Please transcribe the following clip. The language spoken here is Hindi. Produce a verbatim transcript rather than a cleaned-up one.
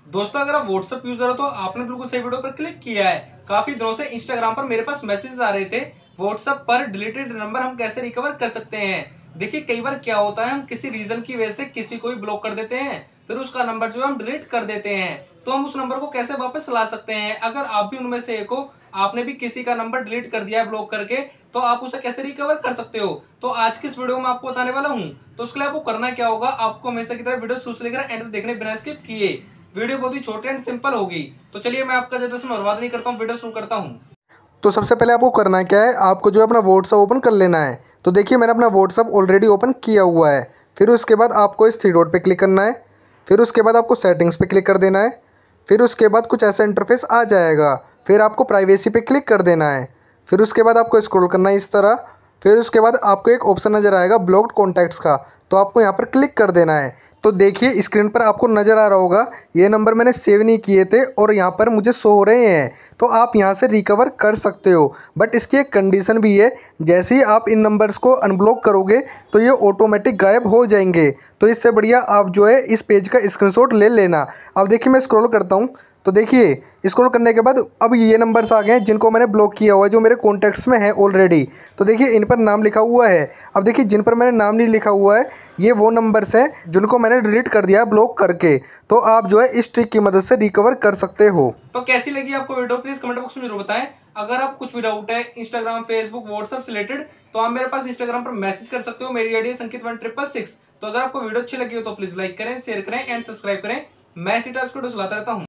दोस्तों अगर आप व्हाट्सएप यूजर हो तो आपने बिल्कुल सही वीडियो पर क्लिक किया है। काफी दिनों से इंस्टाग्राम पर मेरे पास मैसेजेस आ रहे थे व्हाट्सएप पर डिलीटेड नंबर हम कैसे रिकवर कर सकते हैं। देखिए कई बार क्या होता है हम किसी रीजन की वजह से किसी को भी ब्लॉक कर देते हैं, फिर उसका नंबर जो है हम डिलीट कर देते हैं। तो हम उस नंबर को कैसे वापस ला सकते हैं? अगर आप भी उनमें से एक हो, आपने भी किसी का नंबर डिलीट कर दिया है ब्लॉक करके, तो आप उसे कैसे रिकवर कर सकते हो, तो आज की इस वीडियो में आपको बताने वाला हूं। तो उसके लिए आपको करना क्या होगा, आपको हमेशा की तरह वीडियो शुरू से लेकर एंड तक देखने बिना स्किप किए। वीडियो बहुत ही छोटी एंड सिंपल होगी। तो चलिए मैं आपका ज्यादा समय बर्बाद नहीं करता हूँ, वीडियो शुरू करता हूँ। तो सबसे पहले आपको करना क्या है, आपको जो है अपना व्हाट्सअप ओपन कर लेना है। तो देखिए मैंने अपना व्हाट्सअप ऑलरेडी ओपन किया हुआ है। फिर उसके बाद आपको इस थ्री डॉट पे क्लिक करना है। फिर उसके बाद आपको सेटिंग्स पे क्लिक कर देना है। फिर उसके बाद कुछ ऐसा इंटरफेस आ जाएगा। फिर आपको प्राइवेसी पे क्लिक कर देना है। फिर उसके बाद आपको स्क्रॉल करना है इस तरह। फिर उसके बाद आपको एक ऑप्शन नज़र आएगा ब्लॉक्ड कॉन्टैक्ट्स का, तो आपको यहाँ पर क्लिक कर देना है। तो देखिए स्क्रीन पर आपको नज़र आ रहा होगा ये नंबर मैंने सेव नहीं किए थे और यहाँ पर मुझे शो हो रहे हैं। तो आप यहाँ से रिकवर कर सकते हो, बट इसकी एक कंडीशन भी है। जैसे ही आप इन नंबर्स को अनब्लॉक करोगे तो ये ऑटोमेटिक गायब हो जाएंगे। तो इससे बढ़िया आप जो है इस पेज का स्क्रीनशॉट ले लेना। अब देखिए मैं स्क्रॉल करता हूँ, तो देखिए स्क्रॉल करने के बाद अब ये नंबर्स आ गए हैं जिनको मैंने ब्लॉक किया हुआ है, जो मेरे कॉन्टैक्ट्स में है ऑलरेडी। तो देखिए इन पर नाम लिखा हुआ है। अब देखिए जिन पर मैंने नाम नहीं लिखा हुआ है ये वो नंबर्स हैं जिनको मैंने डिलीट कर दिया है ब्लॉक करके। तो आप जो है इस ट्रिक की मदद से रिकवर कर सकते हो। तो कैसी लगी आपको वीडियो, प्लीज कमेंट बॉक्स में जरूर बताएं। अगर आप कुछ भी डाउट है इंस्टाग्राम, फेसबुक, व्हाट्सएप से रिलेटेड, तो आप मेरे पास इंस्टाग्राम पर मैसेज कर सकते हो। मेरी आईडी है संकित वन ट्रिपल सिक्स। तो अगर आपको वीडियो अच्छी लगी हो तो प्लीज लाइक करें, शेयर करें एंड सब्सक्राइब करें। मैं इसी टाइप की वीडियो चलाता रहता हूँ।